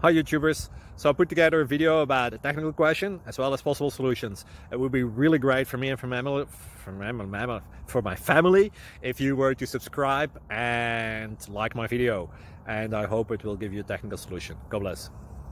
Hi YouTubers, so I put together a video about a technical question as well as possible solutions. It would be really great for me and for my family if you were to subscribe and like my video, and I hope it will give you a technical solution. God bless.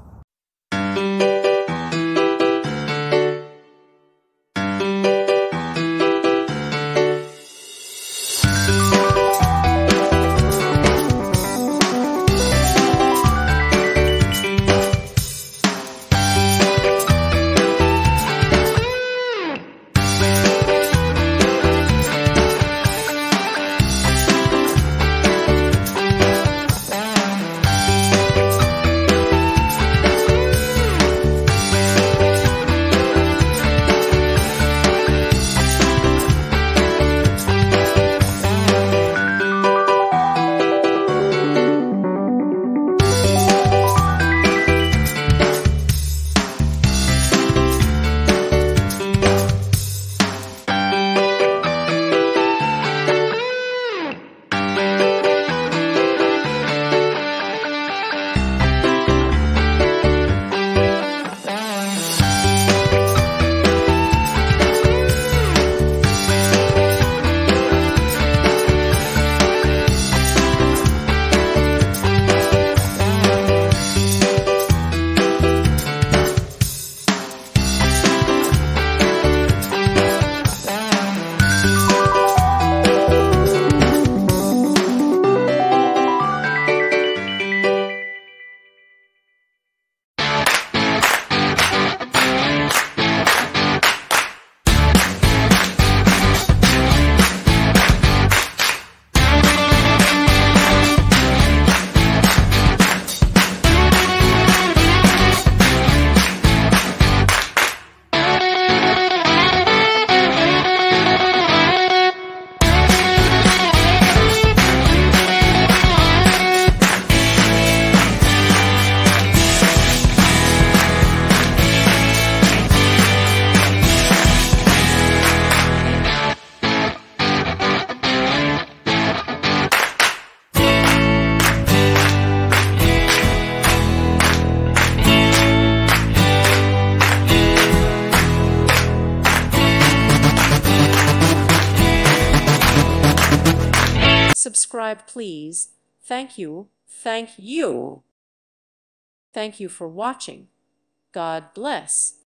Subscribe, please. Thank you. Thank you. Thank you for watching. God bless.